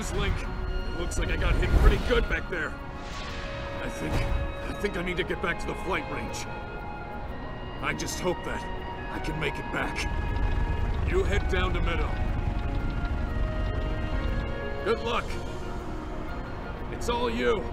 fuse link. It looks like I got hit pretty good back there. I think I need to get back to the flight range. I just hope that I can make it back. You head down to Medoh. Good luck. It's all you.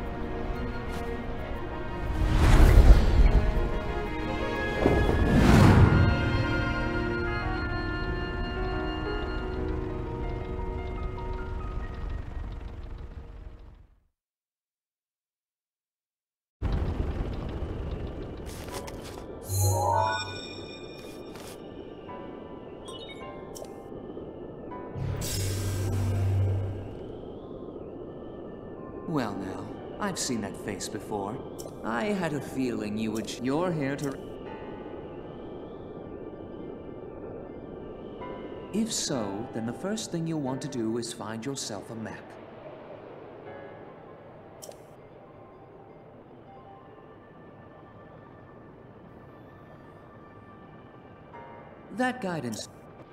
Well now, I've seen that face before. I had a feeling you would... You're here to... If so, then the first thing you'll want to do is find yourself a map. That guidance...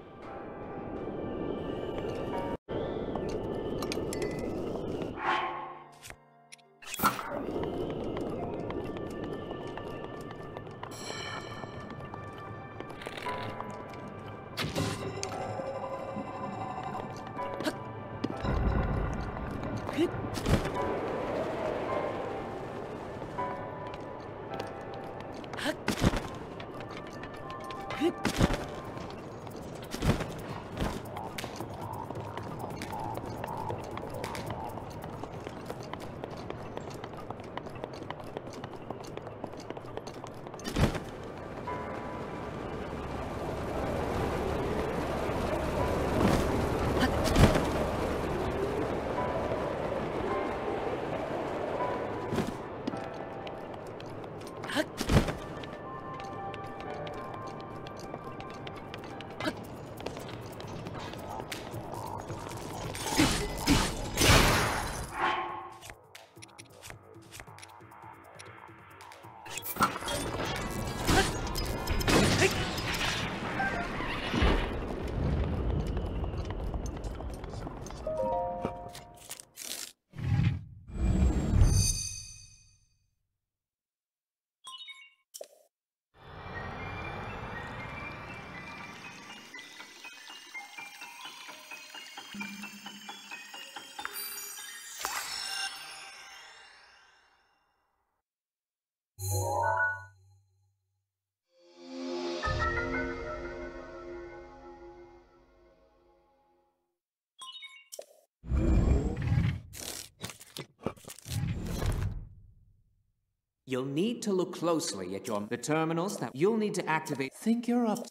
You'll need to look closely at the terminals that you'll need to activate. Think you're up.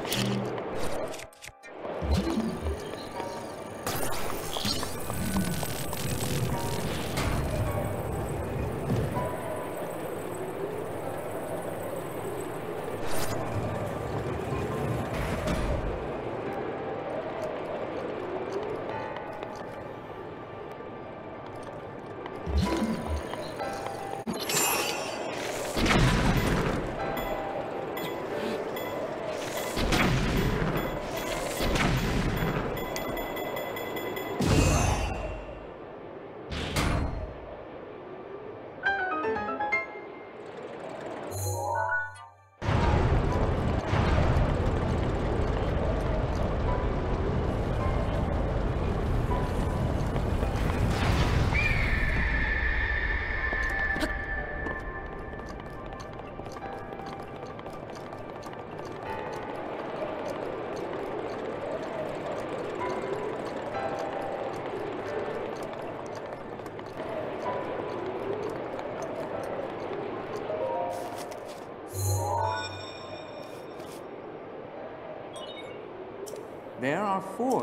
There are 4.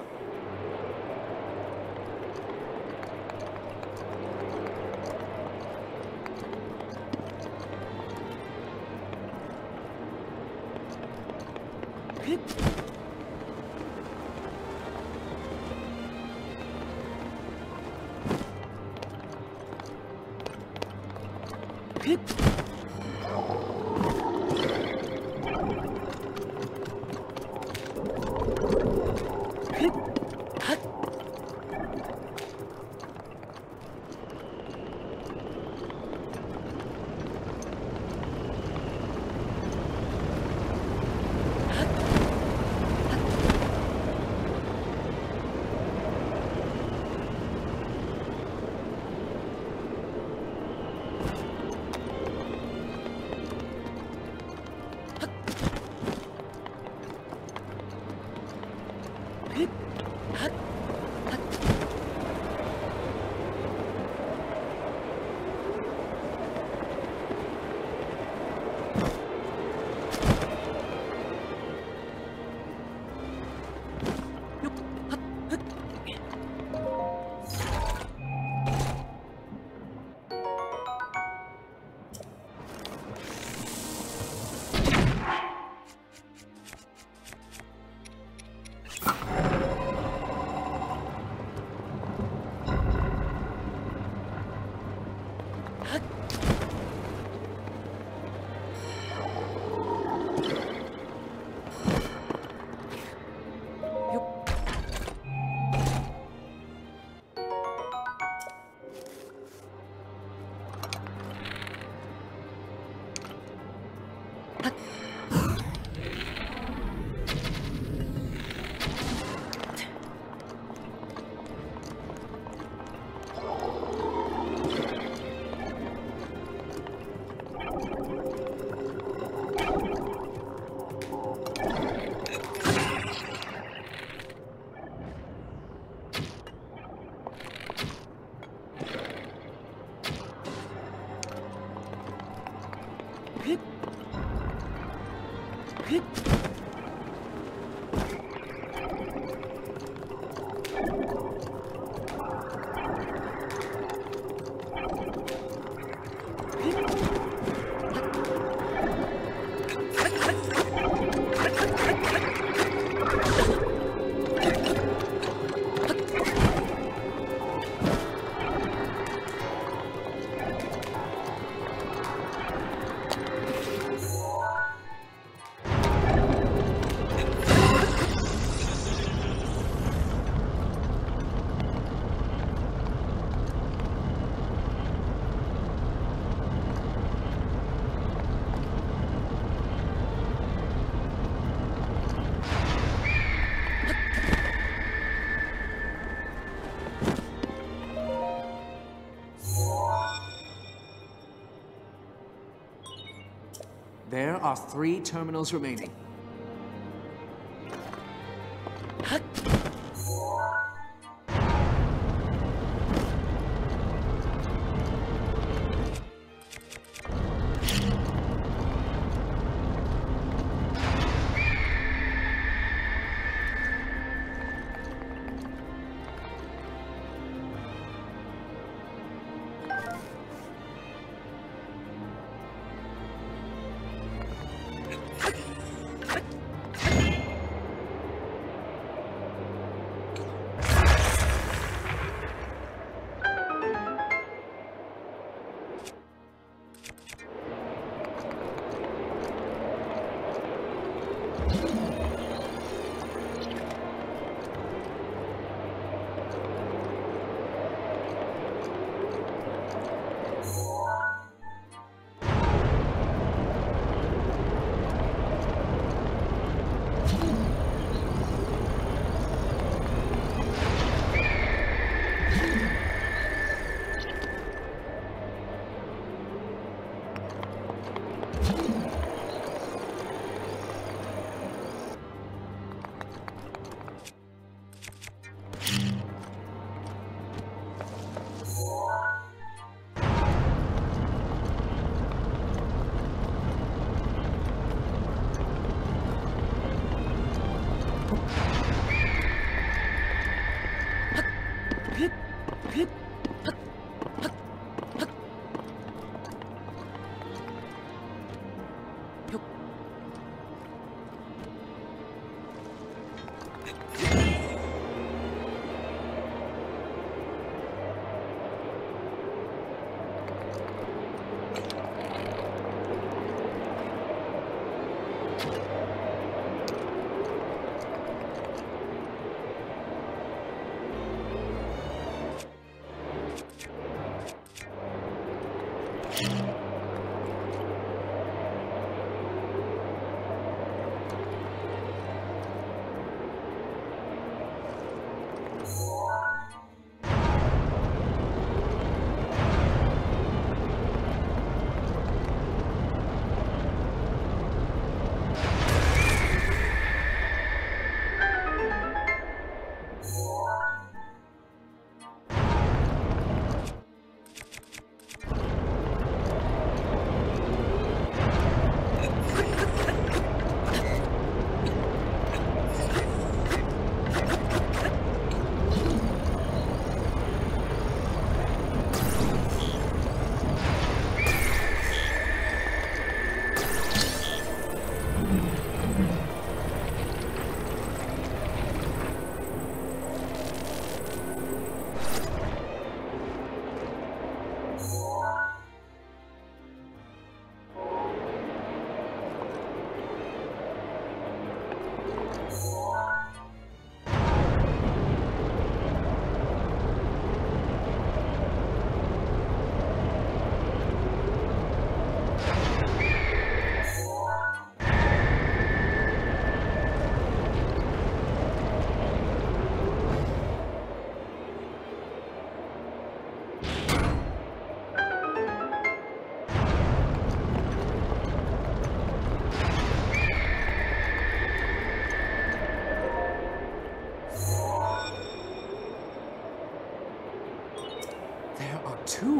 There are 3 terminals remaining.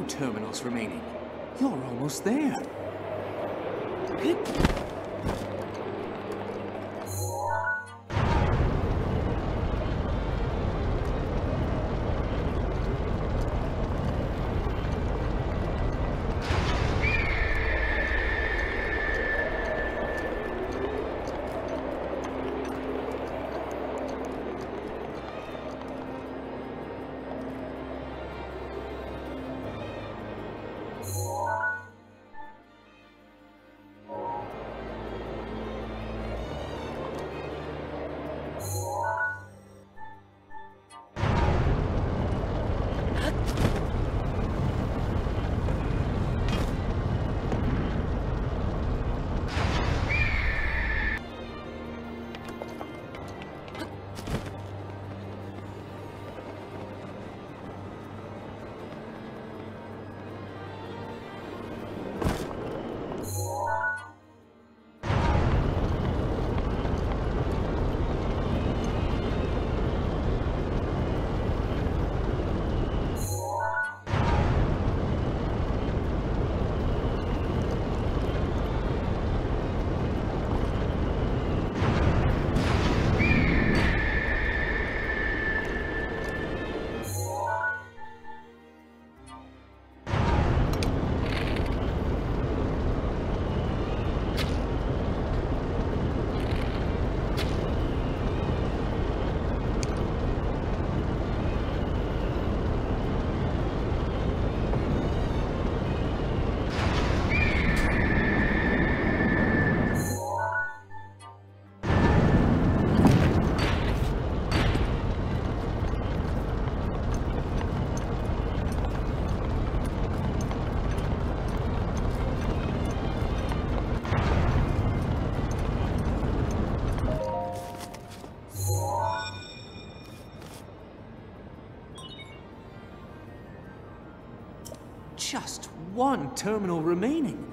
terminals remaining. You're almost there. Just one terminal remaining.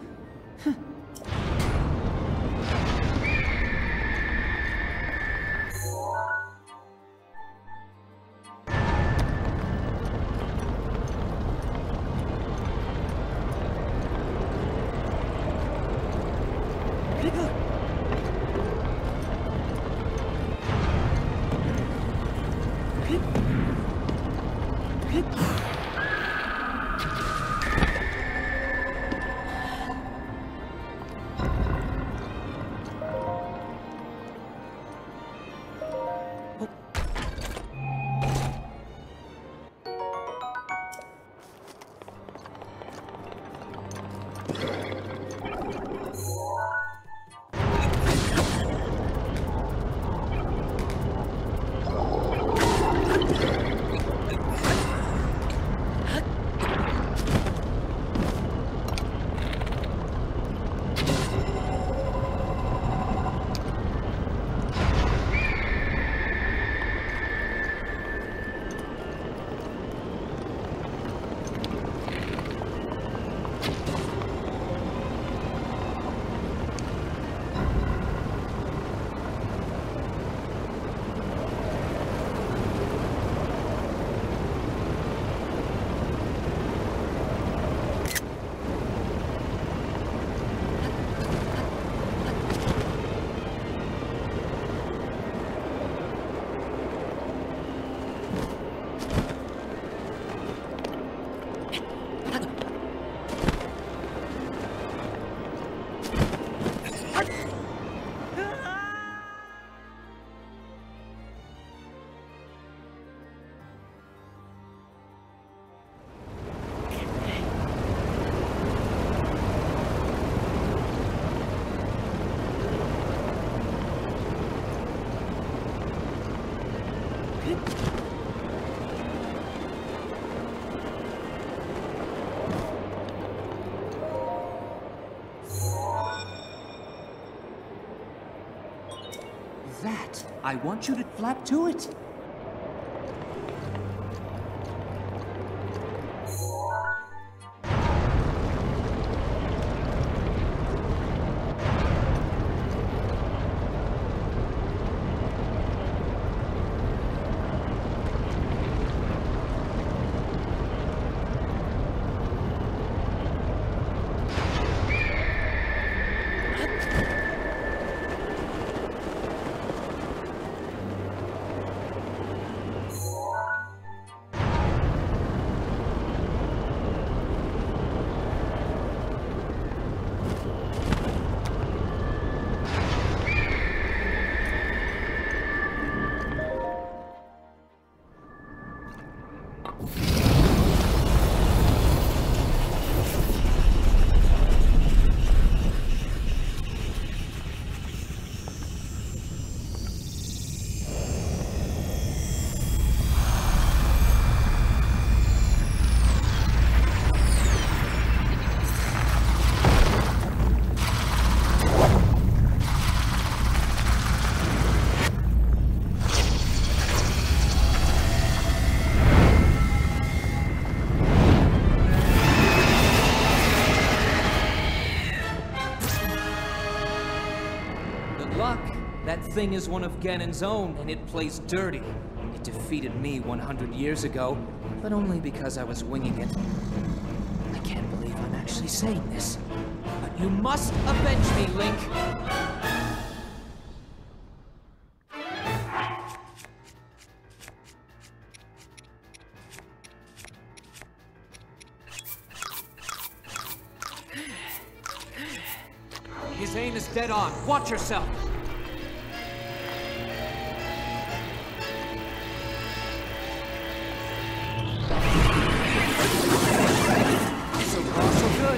That, I want you to flap to it. That thing is one of Ganon's own, and it plays dirty. It defeated me 100 years ago, but only because I was winging it. I can't believe I'm actually saying this. But you must avenge me, Link! His aim is dead on. Watch yourself! So far, so good.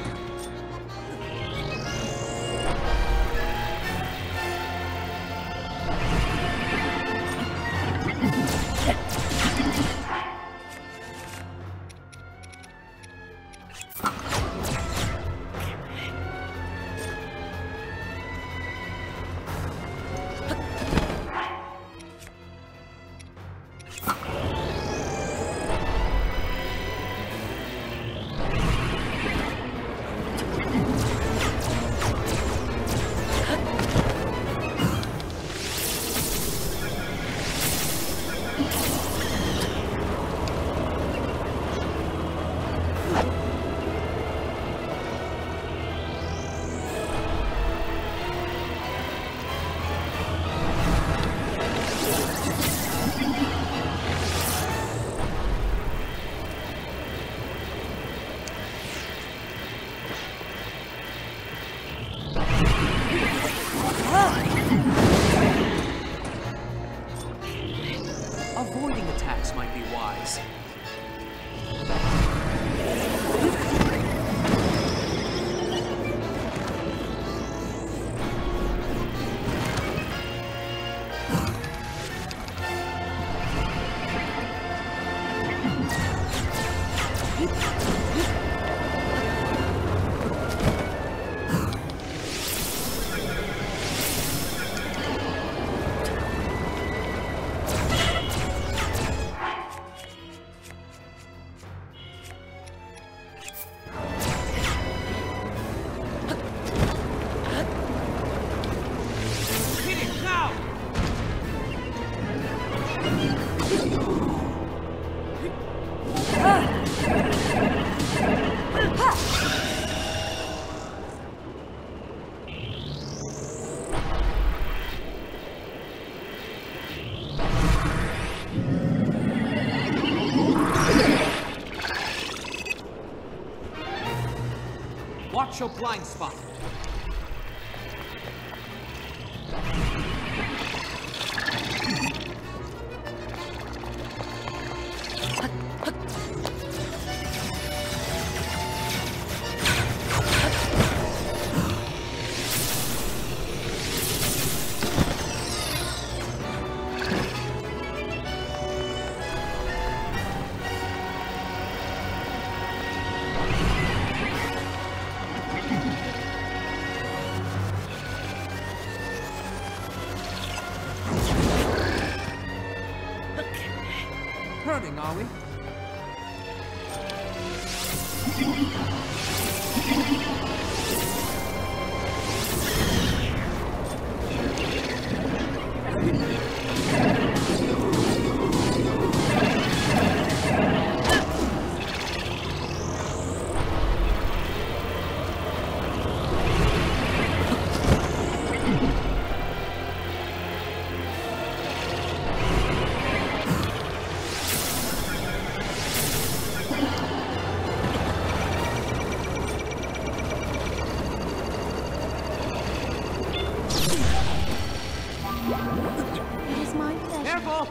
Avoiding attacks might be wise. Watch your blind spot. Hurting, are we? It is my pleasure. Careful!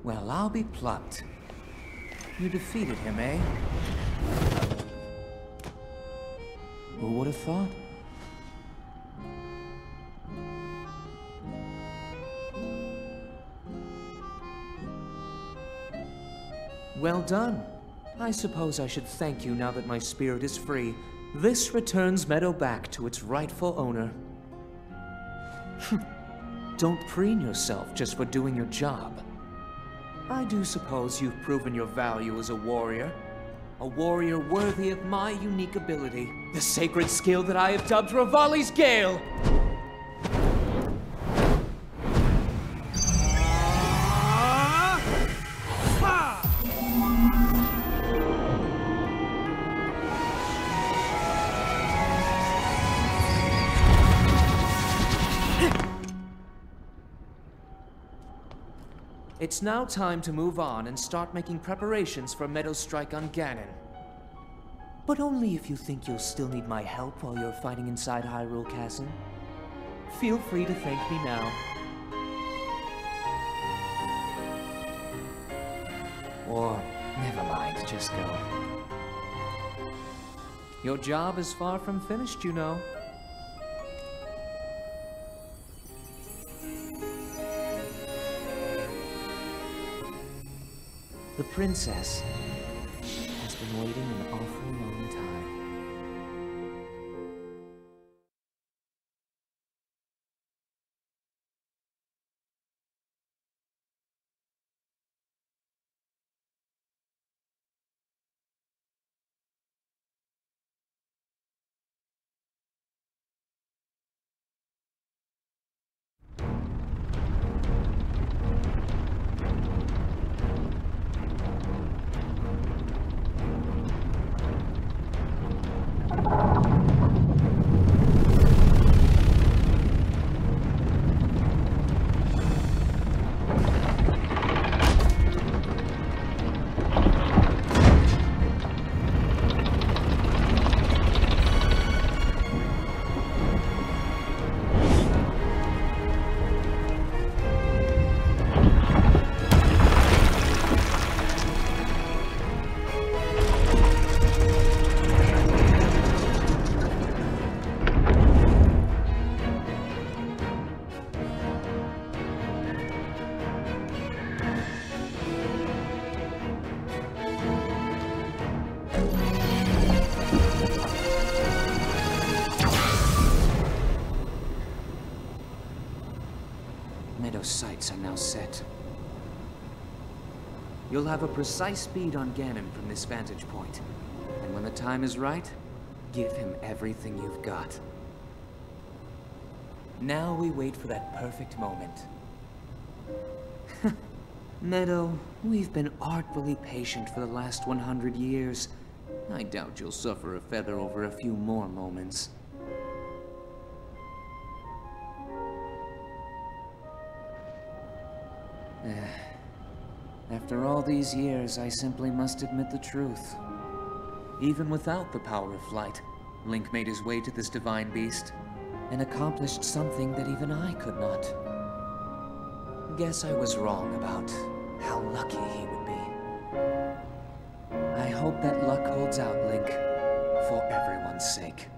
Well, I'll be plucked. You defeated him, eh? Who would have thought? Well done. I suppose I should thank you now that my spirit is free. This returns Medoh back to its rightful owner. Don't preen yourself just for doing your job. I do suppose you've proven your value as a warrior worthy of my unique ability, the sacred skill that I have dubbed Revali's Gale! It's now time to move on and start making preparations for Medoh's strike on Ganon. But only if you think you'll still need my help while you're fighting inside Hyrule Castle. Feel free to thank me now. Or, never mind, just go. Your job is far from finished, you know. The princess has been waiting an awful long time. Medoh's sights are now set. You'll have a precise speed on Ganon from this vantage point. And when the time is right, give him everything you've got. Now we wait for that perfect moment. Medoh, we've been artfully patient for the last 100 years. I doubt you'll suffer a feather over a few more moments. After all these years, I simply must admit the truth. Even without the power of flight, Link made his way to this divine beast, and accomplished something that even I could not. Guess I was wrong about how lucky he would be. I hope that luck holds out, Link, for everyone's sake.